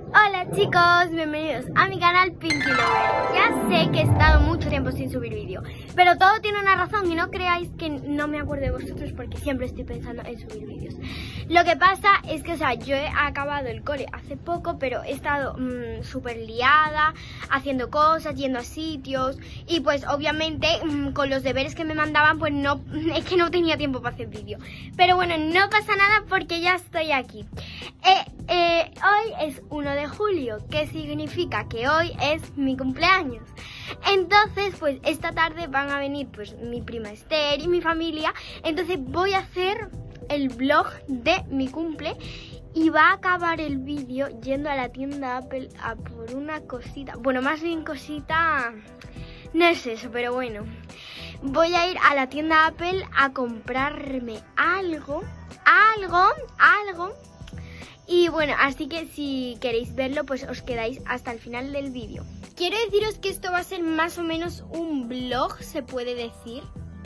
Hola chicos, bienvenidos a mi canal Pinky Lover. Ya sé que he estado mucho tiempo sin subir vídeo, pero todo tiene una razón y no creáis que no me acuerdo de vosotros porque siempre estoy pensando en subir vídeos. Lo que pasa es que, yo he acabado el cole hace poco, pero he estado súper liada, haciendo cosas, yendo a sitios y pues obviamente con los deberes que me mandaban pues no, es que no tenía tiempo para hacer vídeo. Pero bueno, no pasa nada porque ya estoy aquí. Hoy es 1 de julio, que significa que hoy es mi cumpleaños. Entonces, pues esta tarde van a venir pues mi prima Esther y mi familia. Entonces voy a hacer el vlog de mi cumple y va a acabar el vídeo yendo a la tienda Apple a por una cosita. Bueno, más bien cosita, no es eso, pero bueno. Voy a ir a la tienda Apple a comprarme algo. Y bueno, así que si queréis verlo, pues os quedáis hasta el final del vídeo. Quiero deciros que esto va a ser más o menos un vlog, se puede decir.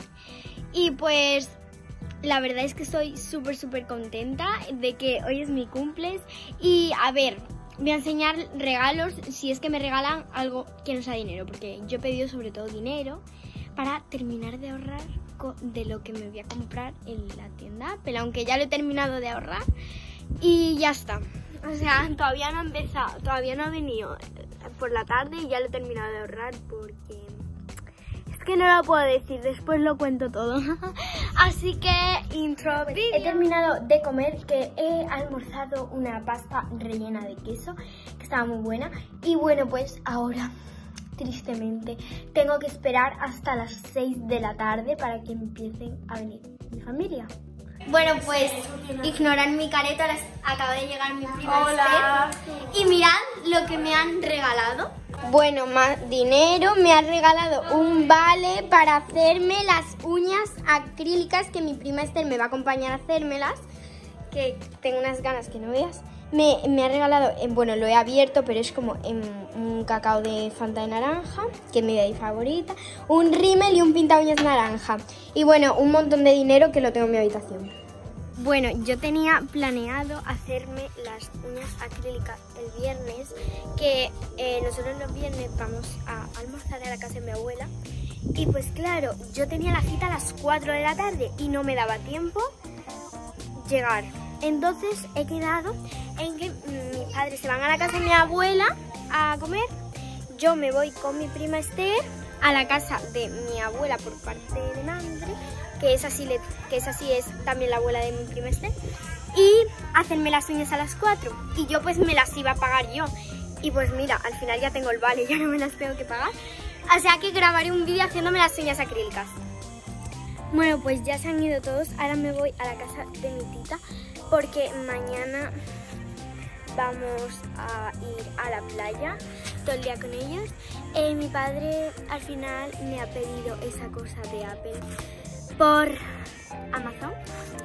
Y pues la verdad es que estoy súper contenta de que hoy es mi cumples. Y a ver, voy a enseñar regalos, si es que me regalan algo que no sea dinero. Porque yo he pedido sobre todo dinero para terminar de ahorrar de lo que me voy a comprar en la tienda Apple. Aunque ya lo he terminado de ahorrar. Y ya está, o sea, todavía no ha empezado, todavía no ha venido por la tarde y ya lo he terminado de ahorrar porque es que no lo puedo decir, después lo cuento todo. Así que, intro vídeo. He terminado de comer, que he almorzado una pasta rellena de queso, que estaba muy buena. Y bueno, pues ahora, tristemente, tengo que esperar hasta las 6 de la tarde para que empiecen a venir mi familia. Bueno, pues ignorad mi careta, acaba de llegar mi prima Esther. Y mirad lo que me han regalado. Bueno, más dinero, me ha regalado un vale para hacerme las uñas acrílicas, que mi prima Esther me va a acompañar a hacérmelas, que tengo unas ganas que no veas. Me ha regalado, bueno, lo he abierto, pero es como un cacao de Fanta de naranja, que es mi bebida favorita, un rímel y un pinta uñas naranja. Y bueno, un montón de dinero que lo tengo en mi habitación. Bueno, yo tenía planeado hacerme las uñas acrílicas el viernes, que nosotros los viernes vamos a almorzar a la casa de mi abuela. Y pues claro, yo tenía la cita a las 4 de la tarde y no me daba tiempo llegar. Entonces he quedado en que mis padres se van a la casa de mi abuela a comer. Yo me voy con mi prima Esther a la casa de mi abuela por parte de madre, que es así, es también la abuela de mi prima Esther, y hacerme las uñas a las 4. Y yo pues me las iba a pagar yo. Y pues mira, al final ya tengo el vale, ya no me las tengo que pagar. O sea que grabaré un vídeo haciéndome las uñas acrílicas. Bueno, pues ya se han ido todos. Ahora me voy a la casa de mi tita, porque mañana vamos a ir a la playa todo el día con ellos. Mi padre al final me ha pedido esa cosa de Apple por Amazon.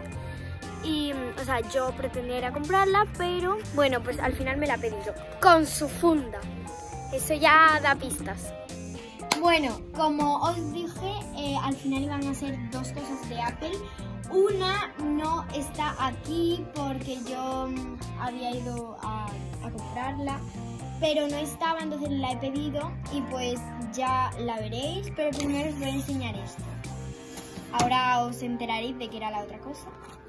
Y, o sea, yo pretendía ir a comprarla, pero bueno, pues al final me la ha pedido con su funda. Eso ya da pistas. Bueno, como os dije, al final iban a ser dos cosas de Apple. Una no está aquí porque yo había ido a comprarla, pero no estaba, entonces la he pedido y pues ya la veréis. Pero primero os voy a enseñar esto. Ahora os enteraréis de qué era la otra cosa.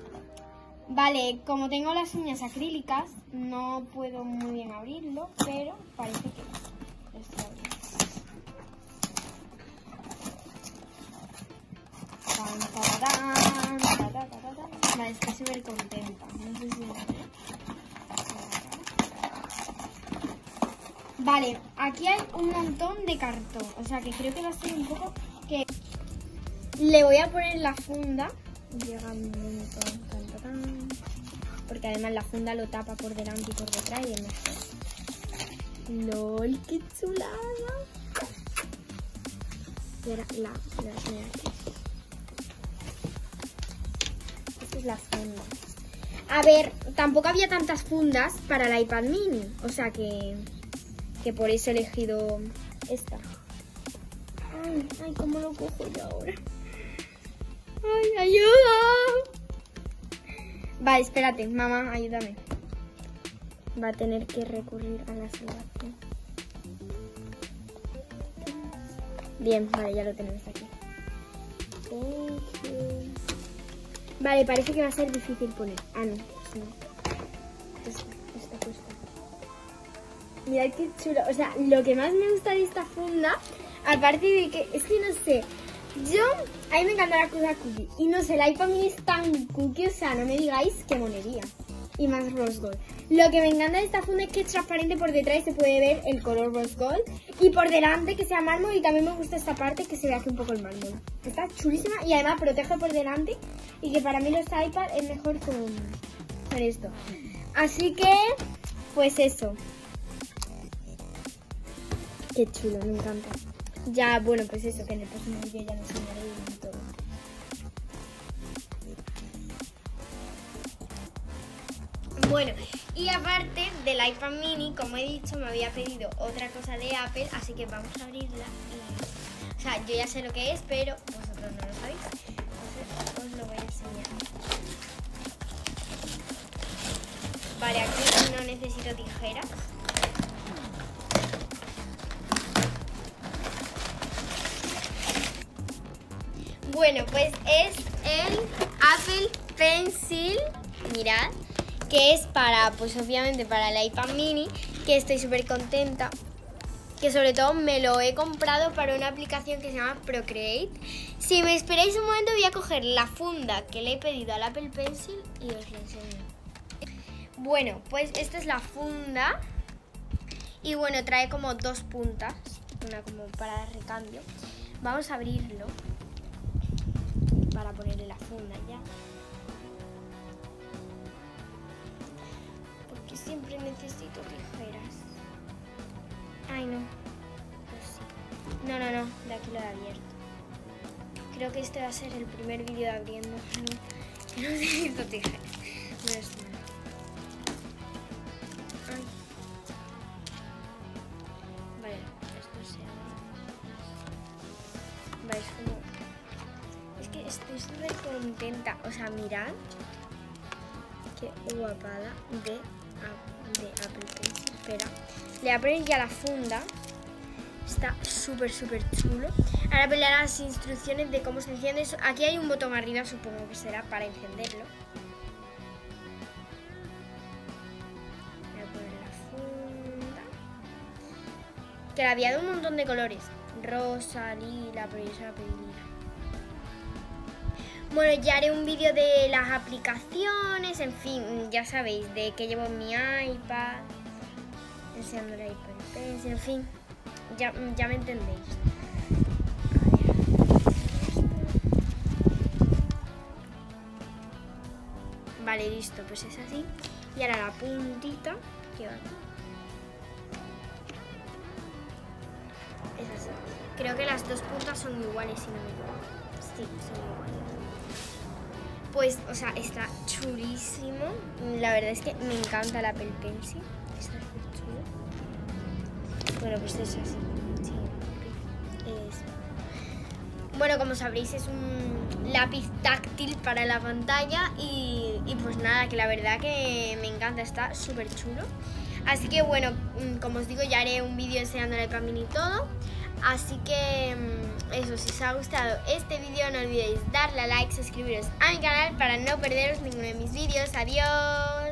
Vale, como tengo las uñas acrílicas, no puedo muy bien abrirlo, pero parece que lo estoy abriendo. Vale, estoy súper contenta. No sé si... Vale, aquí hay un montón de cartón, o sea que creo que va a ser un poco que... Le voy a poner la funda. Llega un montón, porque además la funda lo tapa por delante y por detrás y es mejor. ¡Lol, qué chulada! Esta es la funda. A ver, tampoco había tantas fundas para el iPad mini, o sea que por eso he elegido esta. Ay, ¿cómo lo cojo yo ahora? ¡Ay, ayuda! Vale, espérate, mamá, ayúdame. va a tener que recurrir a la salvación. Bien, vale, ya lo tenemos aquí. Vale, parece que va a ser difícil poner. Ah, no, pues no. Esta cuesta. Mirad qué chulo. O sea, lo que más me gusta de esta funda, aparte de que, es que no sé, a mí me encanta la cosa cookie. Y no sé, la iPad mini es tan cookie, o sea, no me digáis qué monería. Y más rose gold. Lo que me encanta de esta funda es que es transparente por detrás y se puede ver el color rose gold. Y por delante que sea mármol, y también me gusta esta parte que se ve aquí un poco el mármol. Está chulísima y además protege por delante. Y que para mí los iPad es mejor con esto. Así que, pues eso. Qué chulo, me encanta. Ya, bueno, pues eso, que en el próximo vídeo ya nos enseñaré y todo. Bueno, y aparte del iPad mini, como he dicho, me había pedido otra cosa de Apple, así que vamos a abrirla. O sea, yo ya sé lo que es, pero vosotros no lo sabéis. Entonces os lo voy a enseñar. Vale, aquí no necesito tijeras. Bueno, pues es el Apple Pencil, mirad, que es para, pues obviamente para el iPad mini, que estoy súper contenta, que sobre todo me lo he comprado para una aplicación que se llama Procreate. Si me esperáis un momento voy a coger la funda que le he pedido al Apple Pencil y os la enseño. Bueno, pues esta es la funda y bueno, trae como dos puntas, una como para recambio. Vamos a abrirlo para ponerle la funda ya. Porque siempre necesito tijeras. Ay, no. Pues sí. No, de aquí lo he abierto. Creo que este va a ser el primer vídeo de abriendo. No necesito tijeras. No es malo. Ay. Vale, esto se abre. Vale, es como... Es que estoy súper contenta. O sea, mirad qué guapada de Apple Pencil. Espera, le voy a poner ya la funda. Está súper chulo. Ahora voy a leer las instrucciones de cómo se enciende. Aquí hay un botón arriba, supongo que será para encenderlo. Voy a poner la funda. Que la había de un montón de colores. Rosa, lila, pero yo se la pedí lila. Bueno, ya haré un vídeo de las aplicaciones, en fin, ya sabéis, de que llevo en mi iPad, enseñando el iPad Pencil, en fin, ya me entendéis. Vale, listo, pues es así. Y ahora la puntita que va aquí. Es así. Creo que las dos puntas son iguales, si no me equivoco. Sí, son iguales. Pues, o sea, está chulísimo. La verdad es que me encanta el Apple Pencil. Está súper chulo. Bueno, pues es así. Sí. Bueno, como sabréis, es un lápiz táctil para la pantalla. Y pues nada, que la verdad que me encanta. Está súper chulo. Así que bueno, como os digo, ya haré un vídeo enseñando el iPad mini y todo. Así que eso, si os ha gustado este vídeo no olvidéis darle a like, suscribiros a mi canal para no perderos ninguno de mis vídeos. Adiós.